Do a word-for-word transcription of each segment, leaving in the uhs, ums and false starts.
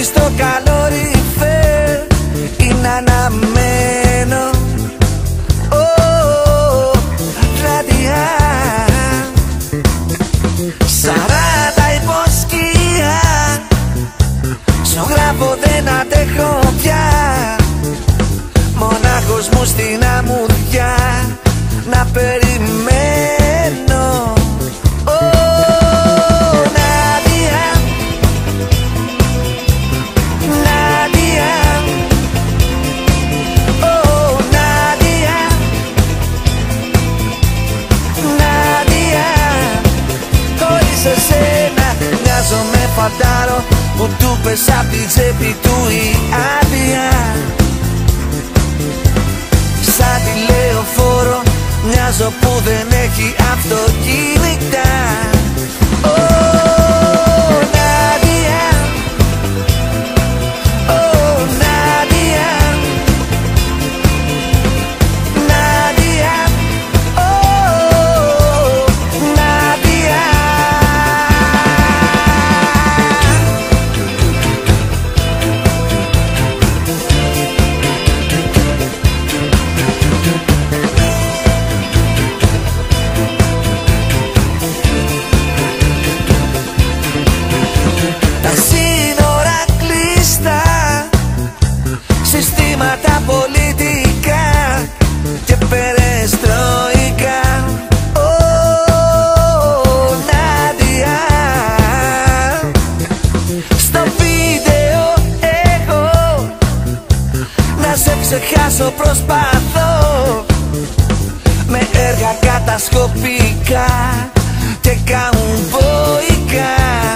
στο καλοριφέρ είναι αναμένο. Oh, βραδιά σαράντα υποσκία, ζωγράφω δεν αντέχω πια, μονάχος μου στην αμμουδιά να περιμένω. Μοιάζομαι φαντάρο που του πες απ' την τσέπη του η άδεια. Σαν τηλεοφόρο μοιάζω που δεν έχει αυτοκίνητα. Oh, Νάντια, oh, Νάντια, Νάντια, oh, Νάντια. Τα σύνορα κλειστά, συστήματα πολιτικά και περεστροϊκά. Oh, Νάντια, στο βίντεο έχω να σε ξεχάσω, προσπαθώ με έργα κατασκοπικά και καμποϊκά.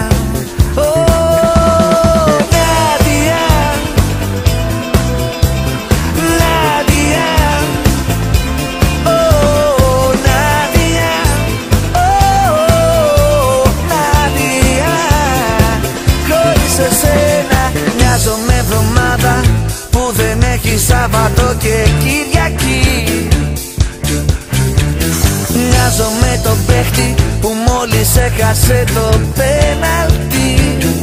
Μοιάζομαι εβδομάδα που δεν έχει Σάββατο και Κυριακή. Μοιάζομαι τον παίχτη που μόλις έχασε το πέναλτι.